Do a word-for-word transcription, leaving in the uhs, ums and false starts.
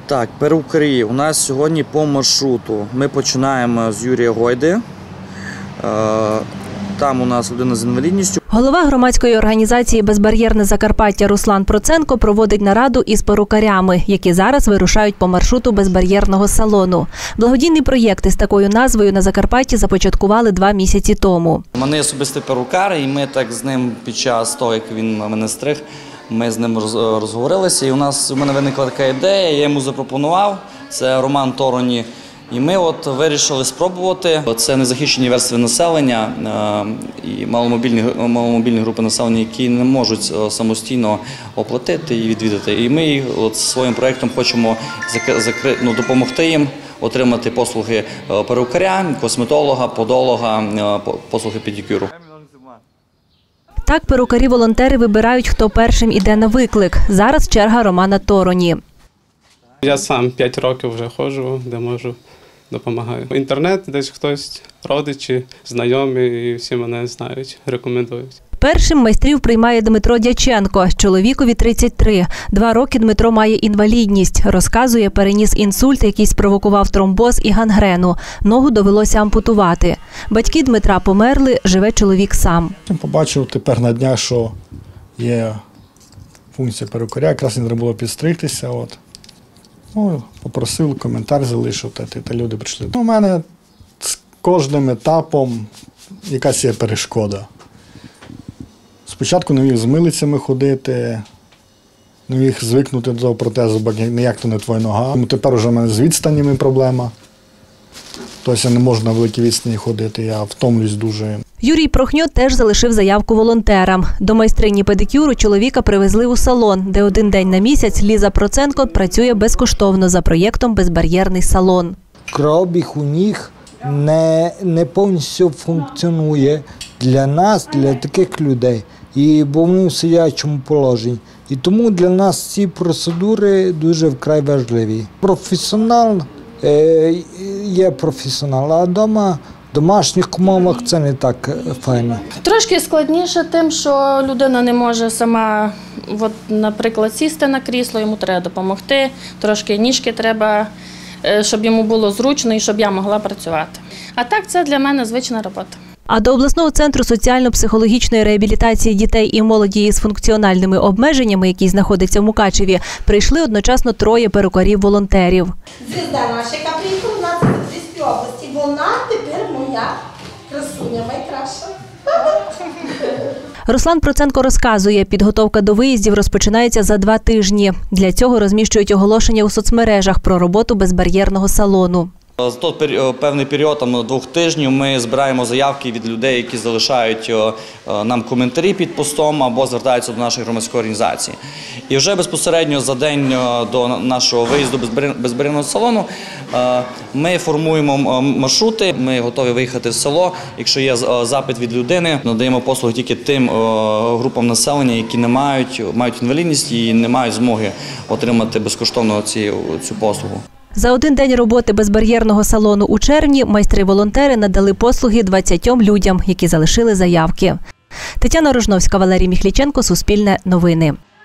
Так, перукарі. У нас сьогодні по маршруту. Ми починаємо з Юрія Гойди. Там у нас людина з інвалідністю. Голова громадської організації «Безбар'єрне Закарпаття» Руслан Проценко проводить нараду із перукарями, які зараз вирушають по маршруту безбар'єрного салону. Благодійний проєкт із такою назвою на Закарпатті започаткували два місяці тому. У мене особистий перукар, і ми так з ним під час того, як він мене стриг, ми з ним розговорилися. І у нас у мене виникла така ідея, я йому запропонував, це Роман Тороні. І ми от вирішили спробувати. Це незахищені верстви населення і маломобільні, маломобільні групи населення, які не можуть самостійно оплатити і відвідати. І ми от своїм проєктом хочемо закри, ну, допомогти їм отримати послуги перукаря, косметолога, подолога, послуги педикюру. Так перукарі-волонтери вибирають, хто першим іде на виклик. Зараз черга Романа Тороні. Я сам п'ять років вже ходжу, де можу, допомагаю. Інтернет, десь хтось, родичі, знайомі, і всі мене знають, рекомендують. Першим майстрів приймає Дмитро Дяченко. Чоловікові тридцять три. Два роки Дмитро має інвалідність. Розказує, переніс інсульт, який спровокував тромбоз і гангрену. Ногу довелося ампутувати. Батьки Дмитра померли, живе чоловік сам. Побачив тепер на днях, що є функція перукаря, якраз не треба було підстригтися. От. Ну, попросив, коментар залишив, та, та люди прийшли. У мене з кожним етапом якась є перешкода. Спочатку не міг з милицями ходити, не міг звикнути до протезу, бо ніяк то не твоя нога. Тому тепер вже в мене з відстанями проблема. Тобто я не можу на великій відстані ходити, я втомлююсь дуже. Юрій Прохньо теж залишив заявку волонтерам. До майстрині педикюру чоловіка привезли у салон, де один день на місяць Ліза Проценко працює безкоштовно за проєктом «Безбар'єрний салон». Кровообіг у них не, не повністю функціонує для нас, для таких людей, і бо вони в сидячому положенні. І тому для нас ці процедури дуже вкрай важливі. Професіонал е, є професіонал, а вдома в домашніх умовах це не так файно. Трошки складніше тим, що людина не може сама, от, наприклад, сісти на крісло, йому треба допомогти, трошки ніжки треба, щоб йому було зручно і щоб я могла працювати. А так це для мене звична робота. А до обласного центру соціально-психологічної реабілітації дітей і молоді із функціональними обмеженнями, який знаходиться в Мукачеві, прийшли одночасно троє перукарів-волонтерів. Звізда наша, яка приїхала в нас з Запорізької області, вона тепер моя красуня, найкраща. Руслан Проценко розказує, підготовка до виїздів розпочинається за два тижні. Для цього розміщують оголошення у соцмережах про роботу безбар'єрного салону. За той певний період, там, двох тижнів, ми збираємо заявки від людей, які залишають нам коментарі під постом або звертаються до нашої громадської організації. І вже безпосередньо за день до нашого виїзду безбар'єрного салону ми формуємо маршрути, ми готові виїхати в село. Якщо є запит від людини, надаємо послуги тільки тим групам населення, які не мають, мають інвалідність і не мають змоги отримати безкоштовно ці, цю послугу. За один день роботи безбар'єрного салону у червні майстри-волонтери надали послуги двадцятьом людям, які залишили заявки. Тетяна Рожновська, Валерій Міхліченко, Суспільне новини.